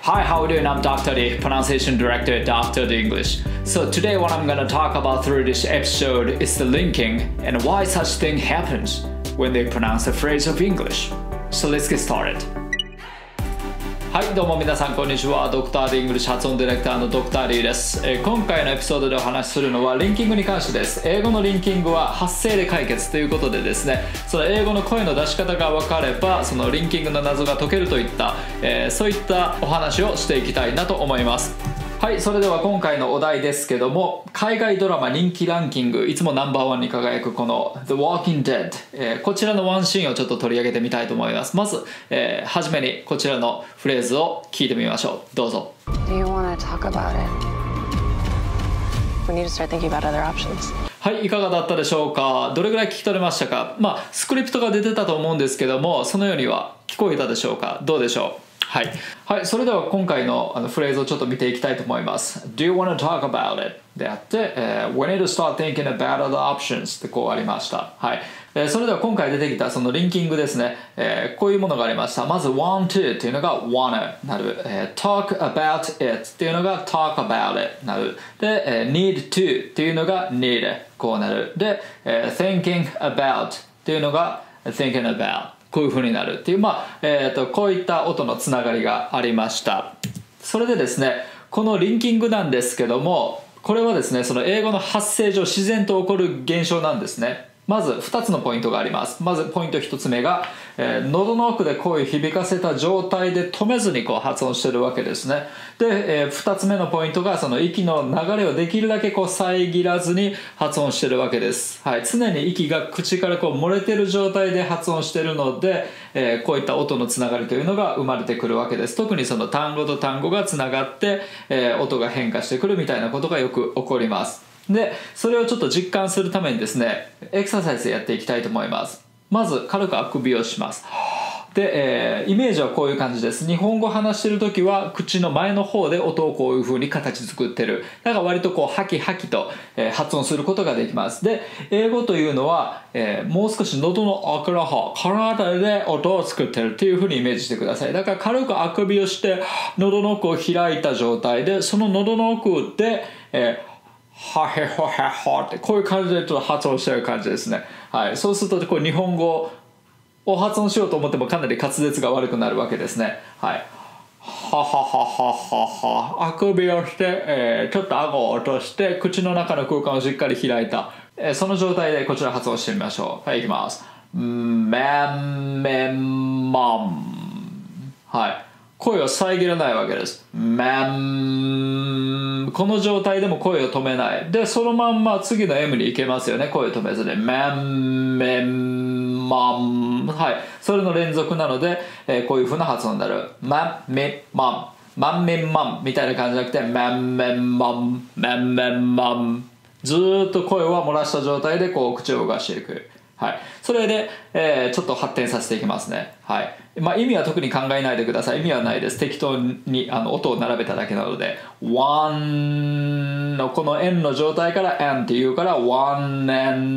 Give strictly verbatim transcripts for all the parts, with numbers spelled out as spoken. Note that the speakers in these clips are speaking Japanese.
Hi, how are you doing? I'm Doctor D, Pronunciation Director at Doctor D English. So today what I'm gonna talk about through this episode is the linking and why such thing happens when they pronounce a phrase of English. So let's get started. はい、どうも皆さんこんにちは。ドクター D イングリッシュ発音ディレクターのドクター D です、えー、今回のエピソードでお話しするのはリンキングに関してです。英語のリンキングは発声で解決ということでですね、その英語の声の出し方が分かればそのリンキングの謎が解けるといった、えー、そういったお話をしていきたいなと思います。はい、それでは今回のお題ですけども、海外ドラマ人気ランキングいつもナンバーワンに輝くこの The Walking Dead、えー、こちらのワンシーンをちょっと取り上げてみたいと思います。まず、えー、初めにこちらのフレーズを聞いてみましょう。どうぞ。 Do you want to talk about it? We need to start thinking about other options. はい、いかがだったでしょうか。どれぐらい聞き取れましたか。まあスクリプトが出てたと思うんですけども、そのようには聞こえたでしょうか。どうでしょう。はい、はい、それでは今回のあのフレーズをちょっと見ていきたいと思います。Do you want to talk about it? であって、えー、We need to start thinking about other options ってこうありました。はい、えー、それでは今回出てきたそのリンキングですね、えー、こういうものがありました。まず want to っていうのが wanna なる、えー、talk about it っていうのが talk about it なる。で、えー、need to っていうのが need こうなる。で、えー、thinking about っていうのが thinking aboutこういう風になるっていう、まあえー、とこういった音のつながりがありました。それでですね、このリンキングなんですけども、これはですねその英語の発声上自然と起こる現象なんですね。まずふたつのポイントがあります。まずポイントひとつめが、えー、喉の奥で声を響かせた状態で止めずにこう発音してるわけですね。で、えー、ふたつめのポイントがその息の流れをできるだけこう遮らずに発音してるわけです。はい、常に息が口からこう漏れてる状態で発音してるので、えー、こういった音のつながりというのが生まれてくるわけです。特にその単語と単語がつながって、えー、音が変化してくるみたいなことがよく起こります。でそれをちょっと実感するためにですね、エクササイズやっていきたいと思います。まず軽くあくびをします。で、えー、イメージはこういう感じです。日本語を話してる時は口の前の方で音をこういう風に形作ってる。だから割とこうハキハキと、えー、発音することができます。で英語というのは、えー、もう少し喉の奥の方体で音を作ってるっていう風にイメージしてください。だから軽くあくびをして喉の奥を開いた状態で、その喉の奥で、えーはへほへほってこういう感じでちょっと発音してる感じですね。はい、そうするとこう日本語を発音しようと思ってもかなり滑舌が悪くなるわけですね。はい、ははははははあくびをして、えー、ちょっと顎を落として口の中の空間をしっかり開いた、えー、その状態でこちら発音してみましょう。はい、いきます。めんめんまん。はい、声を遮らないわけです。めん、この状態でも声を止めないで、そのまんま次の M に行けますよね。声を止めずにめんめんまん。はい、それの連続なので、えー、こういう風な発音になる。まんめんまんまんめんまんみたいな感じじゃなくてめんめんまんめんめんまん、ずーっと声を漏らした状態でこう口を動かしていく。はい、それで、えー、ちょっと発展させていきますね。はい、まあ、意味は特に考えないでください。意味はないです。適当にあの音を並べただけなので one のこの N の状態から N っていうから one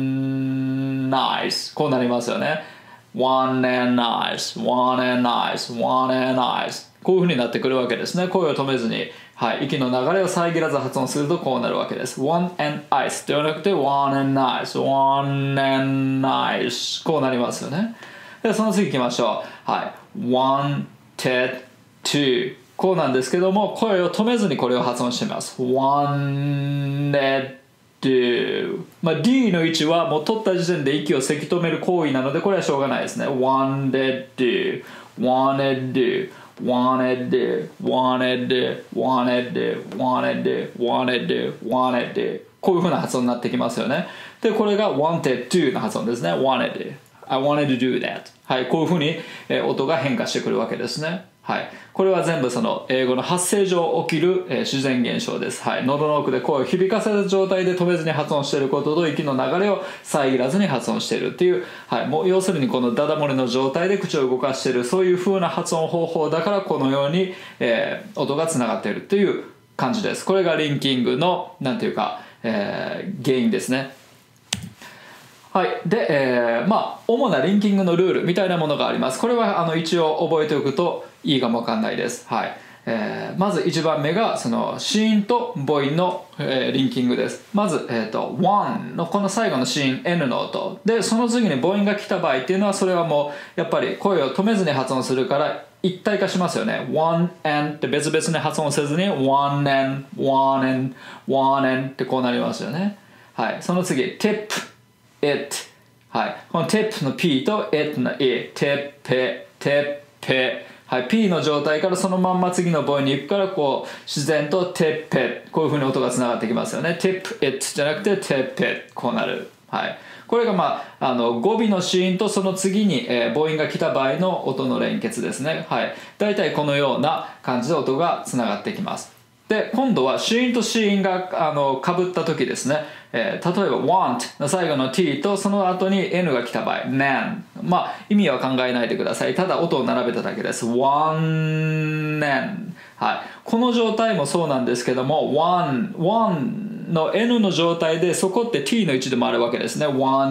and nice こうなりますよね。 one and nice one and nice one and nice こういう風になってくるわけですね。声を止めずに、はい、息の流れを遮らず発音するとこうなるわけです。 one and ice ではなくて one and nice one and nice こうなりますよね。でその次行きましょう。はい、wanted to こうなんですけども、声を止めずにこれを発音してみます。 wanted to、まあ、D の位置はもう取った時点で息をせき止める行為なのでこれはしょうがないですね。 wanted to wanted to wanted to wanted to wanted to wanted to wanted to wanted to こういう風な発音になってきますよね。でこれが wanted to の発音ですね。 wanted to I wanted to do that、はい、こういう風に、えー、音が変化してくるわけですね。はい、これは全部その英語の発声上起きる、えー、自然現象です。はい、喉の奥で声を響かせた状態で止めずに発音していることと息の流れを遮らずに発音しているっていう、はい、もう要するにこのダダ漏れの状態で口を動かしている、そういう風な発音方法だからこのように、えー、音がつながっているっていう感じです。これがリンキングのなんていうか、えー、原因ですね。はい、で、えー、まあ主なリンキングのルールみたいなものがあります。これはあの一応覚えておくといいかもわかんないです。はい、 えー、まずいちばんめがその子音と母音の、えー、リンキングです。まず、えーと、one のこの最後の子音 N の音で、その次に母音が来た場合っていうのは、それはもうやっぱり声を止めずに発音するから一体化しますよね。one and って別々に発音せずに one and one and one and ってこうなりますよね。はい、その次 tip it、はい、この tip の P と it の E、 tip it tip it、はい、P の状態からそのまんま次の母音に行くから、こう自然と tip it、 こういう風に音がつながってきますよね。 tip it じゃなくて tip it、 こうなる。はい、これが、まあ、あの語尾の子音とその次に、えー、母音が来た場合の音の連結ですね。はい、だいたいこのような感じで音がつながってきます。で今度は子音と子音があのかぶった時ですね、えー、例えば want の最後の t とその後に n が来た場合 nan、 まあ意味は考えないでください。ただ音を並べただけです。 one nan、 はい、この状態もそうなんですけども one one の n の状態でそこって t の位置でもあるわけですね。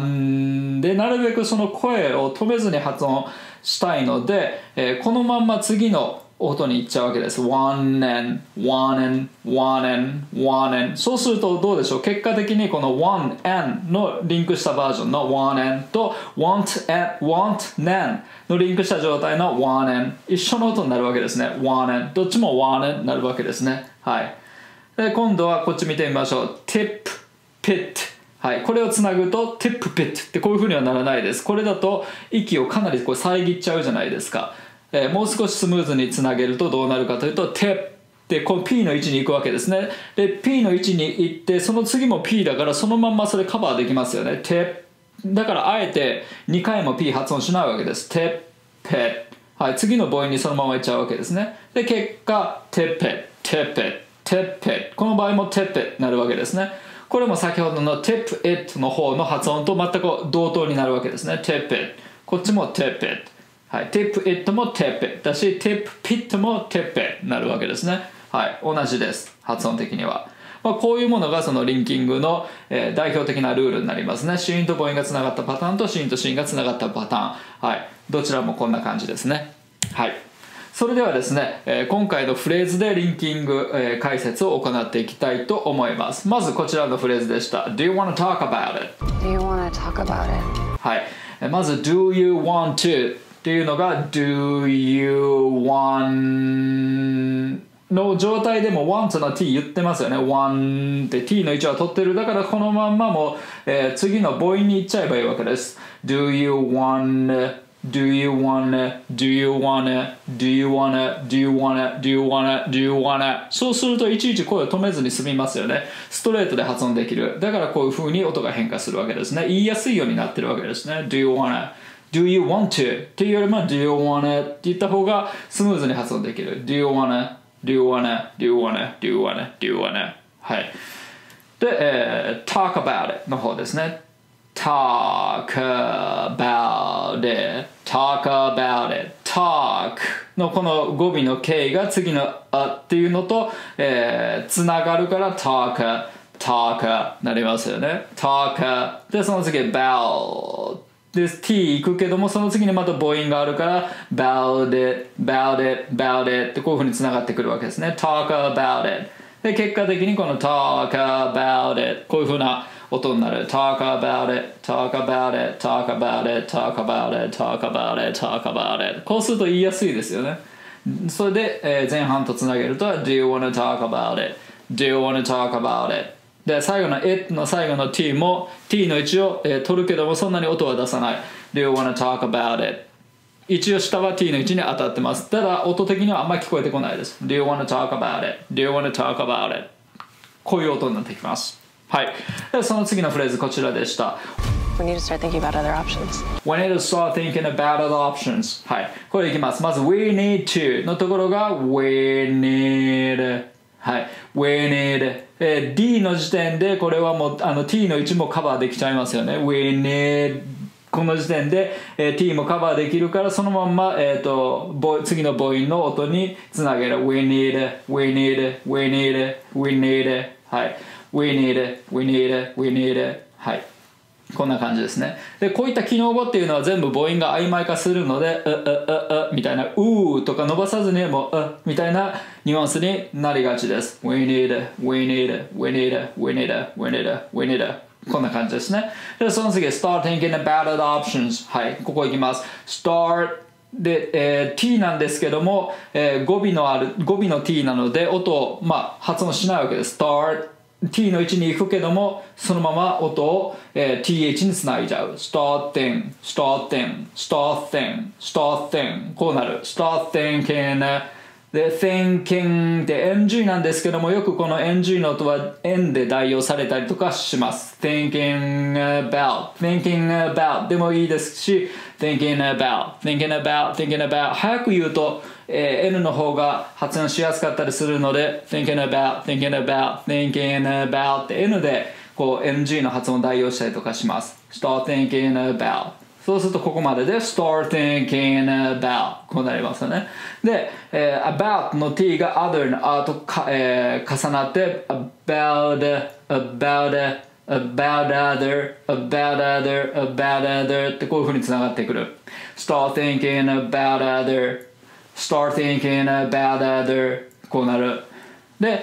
one でなるべくその声を止めずに発音したいので、えー、このまんま次の音に行っちゃうわけです。one and one and one and one and、 そうするとどうでしょう。結果的にこの one and のリンクしたバージョンの one and と want and want nan のリンクした状態の one and 一緒の音になるわけですね。one and どっちも one and になるわけですね。はい。で今度はこっち見てみましょう。tip pit、はい、これをつなぐと tip pit ってこういう風にはならないです。これだと息をかなりこう遮っちゃうじゃないですか。えー、もう少しスムーズにつなげるとどうなるかというと tip ってこの P の位置に行くわけですね。で P の位置に行ってその次も P だからそのまんまそれカバーできますよね。tip だからあえてにかいも P 発音しないわけです。tip pit、はい、次の母音にそのままいっちゃうわけですね。で結果 tip it tip it tip it、 この場合も tip it になるわけですね。これも先ほどの tip it の方の発音と全く同等になるわけですね。tip it、 こっちも tip it、はい、tip it も tip it だし tip pit も tip it になるわけですね。はい、同じです発音的には。まあ、こういうものがそのリンキングの、えー、代表的なルールになりますね。子音と母音がつながったパターンと子音と子音がつながったパターン、はい、どちらもこんな感じですね。はい、それではですね、えー、今回のフレーズでリンキング、えー、解説を行っていきたいと思います。まずこちらのフレーズでした。 Do you want to talk about it? Do you want to talk about it? はい、まず Do you want toっていうのが Do you want の状態でも want の t 言ってますよね。want って t の位置は取ってる。だからこのまんまもう、えー、次の母音に行っちゃえばいいわけです。 Do you want Do you wanna Do you wanna Do you wanna Do you wanna Do you wanna Do you wanna そうするといちいち声を止めずに済みますよね。ストレートで発音できる。だからこういう風に音が変化するわけですね。言いやすいようになってるわけですね。 Do you wanna Do you want to っていうよりも Do you wanna って言った方がスムーズに発音できる。 Do you wanna Do you wanna Do you wanna Do you wanna Do you wanna はい。で、えー、talk about it の方ですね。talk about it talk about it talk のこの語尾の K が次のあっていうのと、えー、つながるから talk talk なりますよね。 talk でその次 about で T いくけどもその次にまた母音があるから about it about it about it ってこういう風につながってくるわけですね。 talk about it で結果的にこの talk about it こういう風な音になる。 talk about it talk about it talk about it talk about it talk about it talk about it こうすると言いやすいですよね。それで、えー、前半とつなげると Do you wanna talk about it Do you wanna talk about it で最後の it の最後の t も t の位置を、えー、取るけどもそんなに音は出さない。 Do you wanna talk about it 一応下は t の位置に当たってます。ただ音的にはあんまり聞こえてこないです。 Do you wanna talk about it Do you wanna talk about it こういう音になってきます。はい、でその次のフレーズこちらでした。 We need to start thinking about other options. We need to start thinking about other options. はい、これいきます。まず We need to のところが We need はい、We need、えー、D の時点でこれはもうあの T の位置もカバーできちゃいますよね。 We need この時点で、えー、T もカバーできるからそのまんま、えー、と次の母音の音につなげる。 We need We need We need We need はいWe need it, we need it, we need it. はい。 こんな感じですね。でこういった機能語っていうのは全部母音が曖昧化するので「うううう」みたいな「うー」とか伸ばさずにもう「う」みたいなニュアンスになりがちです。 We need, we need, we need, we need, we need, we need こんな感じですね。でその次 Start thinking about the options。 はい、ここいきます。 Startで、えー、t なんですけども、えー、語尾のある語尾の t なので音を、まあ、発音しないわけです。 Start t の位置に行くけどもそのまま音を、えー、th につないじゃう。 starting starting starting starting こうなる。 start thinking で thinking で エヌジー なんですけどもよくこの エヌジー の音は n で代用されたりとかします。 thinking about thinking about でもいいですし thinking about thinking about thinking about 早く言うとえー、N の方が発音しやすかったりするので thinking about thinking about thinking about って N でこう エヌジー の発音を代用したりとかします。 start thinking about そうするとここまでで start thinking about こうなりますよね。で、えー、about の t が other の a とか、えー、重なって about about about other about other about other ってこういう風につながってくる。 start thinking about other start thinking about other こうなる。で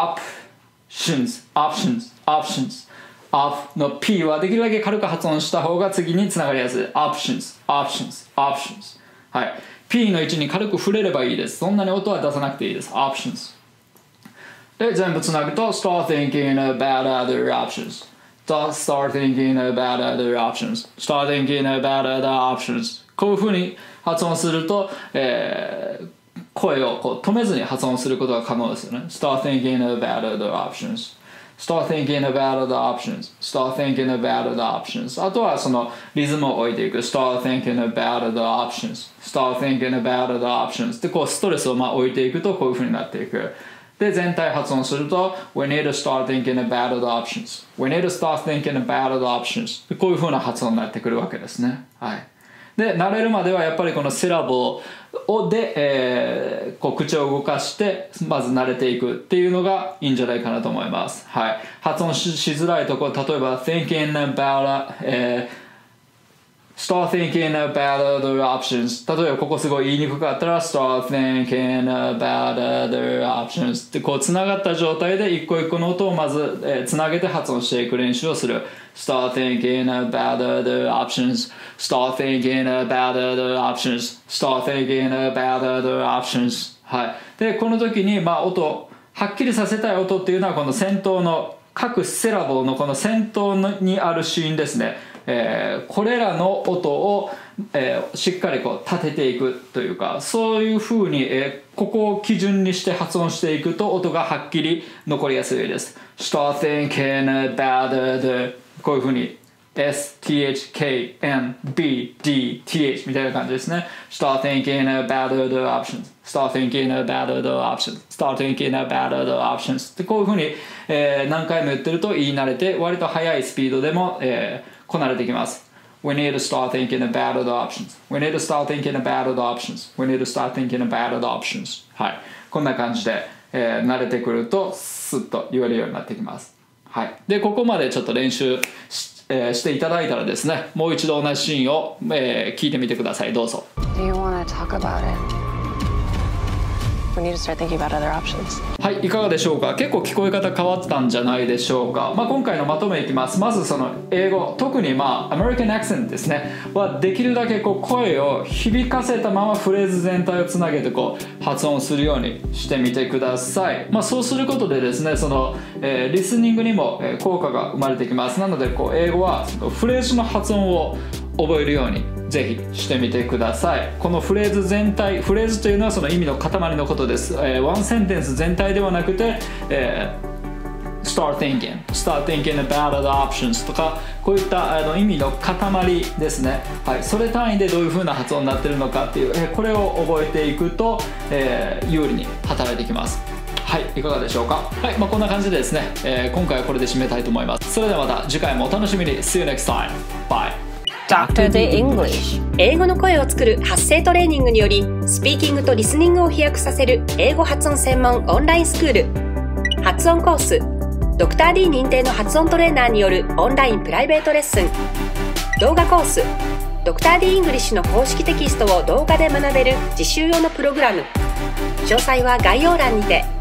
options options options off の p はできるだけ軽く発音した方が次につながりやすい。 options options options はい p の位置に軽く触れればいいです。そんなに音は出さなくていいです。 options で全部つなぐと start thinking about other options start thinking about other options start thinking about other options こういう風に発音すると、えー、声をこう止めずに発音することが可能ですよね。 start thinking about other options start thinking about other options start thinking about other options あとはそのリズムを置いていく start thinking about other options start thinking about other options でこうストレスをまあ置いていくとこういう風になっていく。で全体発音すると We need to start thinking about other options We need to start thinking about other options でこういう風な発音になってくるわけですね。はいで慣れるまではやっぱりこのセラボをで、えー、こう口を動かしてまず慣れていくっていうのがいいんじゃないかなと思います。はい、発音 し, しづらいところ例えば thinking about、えーstart thinking about other options 例えばここすごい言いにくかったら start thinking about other options ってこうつながった状態で一個一個の音をまず、えー、つなげて発音していく練習をする。 start thinking about other options start thinking about other options start thinking about other options はいでこの時にまあ音はっきりさせたい音っていうのはこの先頭の各セラボのこの先頭にある子音ですね。えー、これらの音を、えー、しっかりこう立てていくというかそういうふうに、えー、ここを基準にして発音していくと音がはっきり残りやすいです。 Start thinking about the こういうふうに S, T, H, K, N, B, D, T, H みたいな感じですね。 Start thinking about the options Start thinking about the options Start thinking about the options ってこういうふうに、えー、何回も言ってると言い慣れて割と速いスピードでも、えーこなれてきます。 We need to start thinking about the options We need to start thinking about the options We need to start thinking about the options はい、こんな感じで、えー、慣れてくるとスッと言えるようになってきます。はい、でここまでちょっと練習 し,、えー、していただいたらですねもう一度同じシーンを、えー、聞いてみてください。どうぞ。 Do you want to talk about it?We need to start thinking about other options. はい、いかがでしょうか。結構聞こえ方変わったんじゃないでしょうか。まあ、今回のまとめいきます。まずその英語、特にまあアメリカンアクセントですねはできるだけこう声を響かせたままフレーズ全体をつなげてこう発音するようにしてみてください。まあ、そうすることでですねその、えー、リスニングにも効果が生まれてきます。なのでこう英語はそのフレーズの発音を覚えるようにぜひしてみてください。このフレーズ全体、フレーズというのはその意味の塊のことです。えー、ワンセンテンス全体ではなくて、えー、start thinking, start thinking about the options とかこういったあの意味の塊ですね。はい、それ単位でどういう風な発音になっているのかっていう、えー、これを覚えていくと、えー、有利に働いてきます。はい、いかがでしょうか。はい、まあ、こんな感じでですね、えー、今回はこれで締めたいと思います。それではまた次回もお楽しみに。See you next time. Bye. Doctor the English 英語の声を作る発声トレーニングによりスピーキングとリスニングを飛躍させる英語発音専門オンラインスクール発音コースドクター D 認定の発音トレーナーによるオンラインプライベートレッスン、動画コース、ドクター D イングリッシュの公式テキストを動画で学べる実習用のプログラム。詳細は概要欄にて。